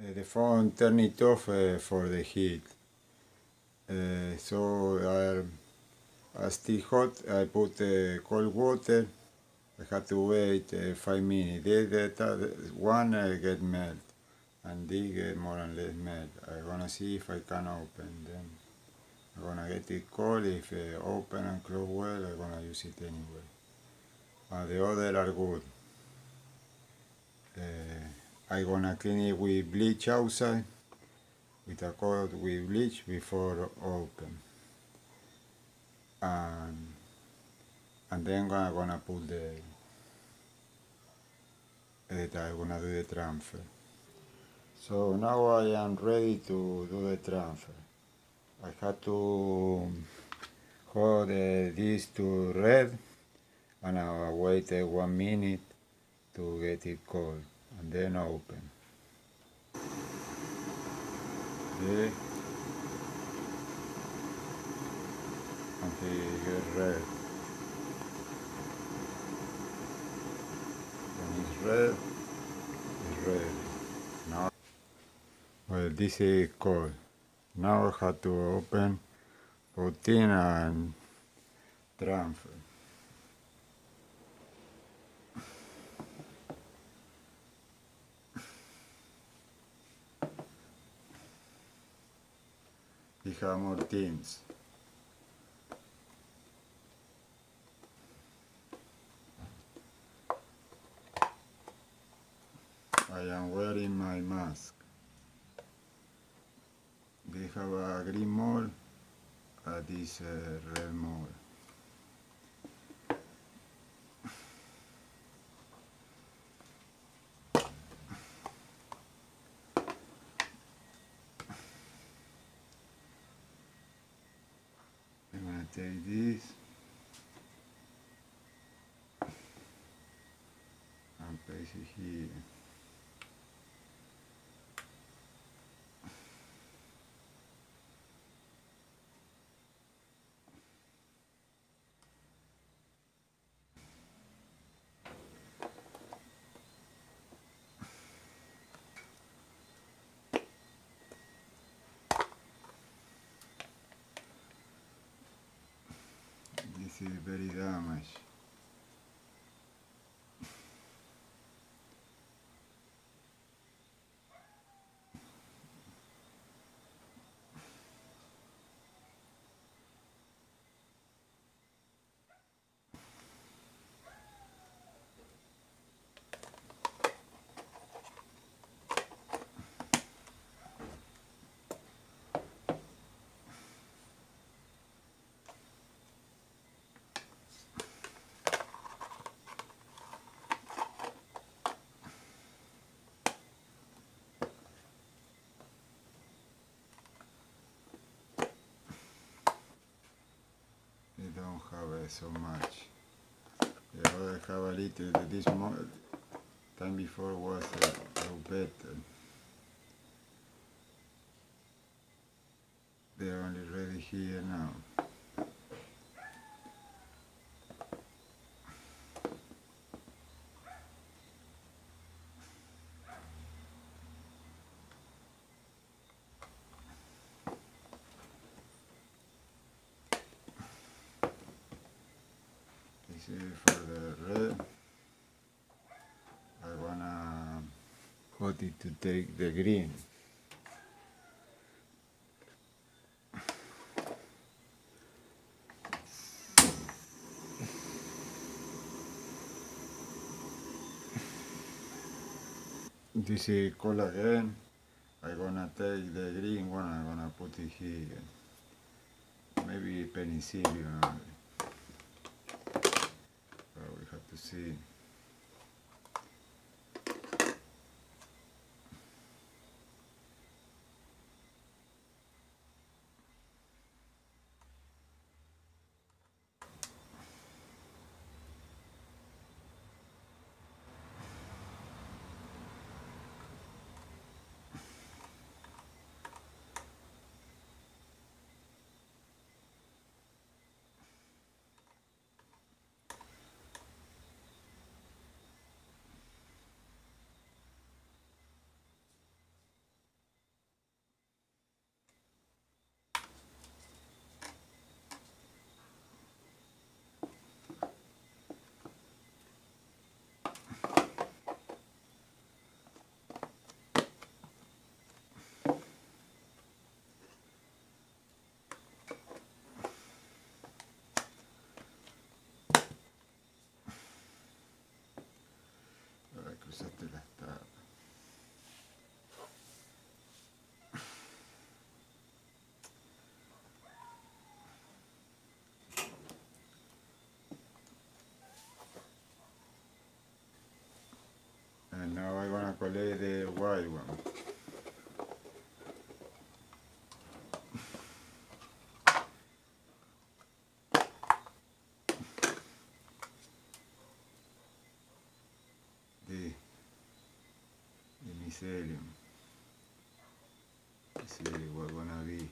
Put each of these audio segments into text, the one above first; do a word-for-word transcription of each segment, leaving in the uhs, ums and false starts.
uh, the phone turn it off uh, for the heat. Uh, so uh, as still hot, I put uh, cold water. I had to wait uh, five minutes. Then the one uh, get melt, and they get more or less melt. I'm gonna see if I can open them. I'm gonna get it cold. If uh, open and close well, I'm gonna use it anyway. Uh, the other are good. Uh, I'm gonna clean it with bleach outside, with a coat with bleach before open. And, and then I'm gonna put the, it, I'm gonna do the transfer. So now I am ready to do the transfer. I had to hold uh, this to red, and I waited one minute to get it cold, and then open. Okay. Until it gets red. When it's red, it's ready. Now, well, this is cold. Now I have to open, put in, and transfer. We have more things. I am wearing my mask. We have a green mole and this uh, red mole. I'm gonna take this and place it here. This is very damaged. They don't have uh, so much. The other have a little, this more, time before was uh, a little better. They're only ready here now. This is for the red. I wanna put it to take the green. This is cold again. I'm gonna take the green one, I'm gonna put it here. Maybe penicillium. But we have to see. Ahora cruzaste las tablas. And now I'm gonna collect the white one. The, the mycelium. This is what gonna be.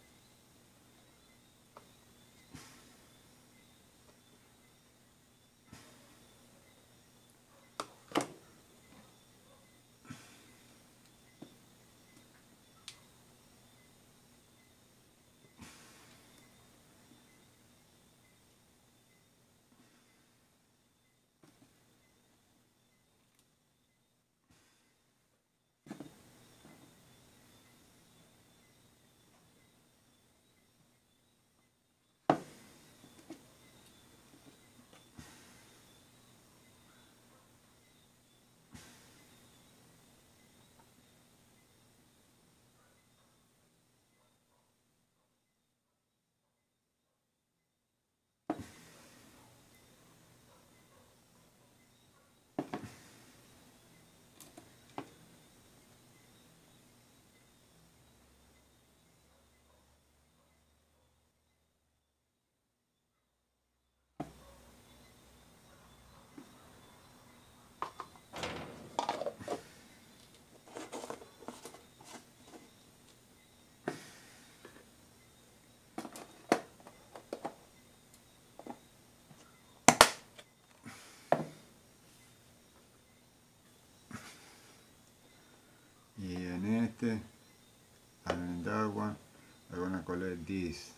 Y en este, and in that one, I'm gonna collect this.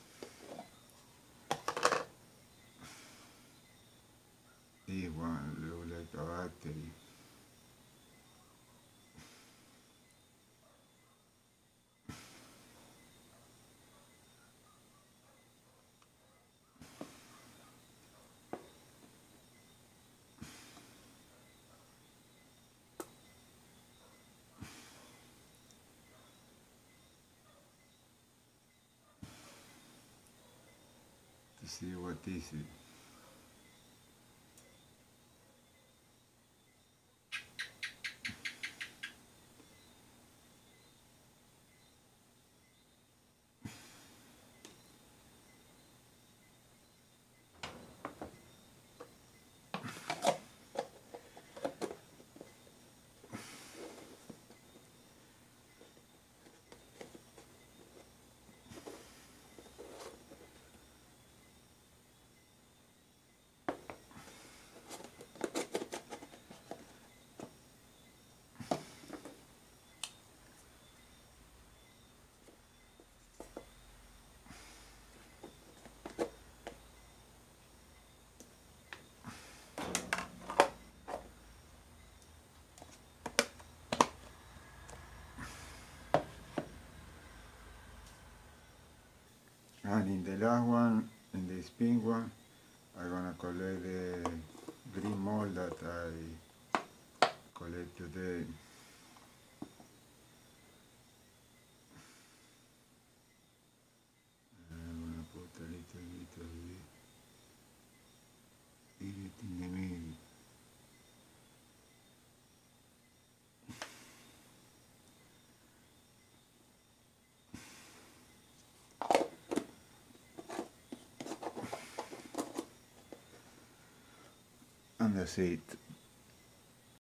This one looks like a battery. To see what this is. And in the last one, in this pink one, I'm gonna collect the green mold that I collect today. I'm gonna put a little bit of it, eat it in the middle. And that's it.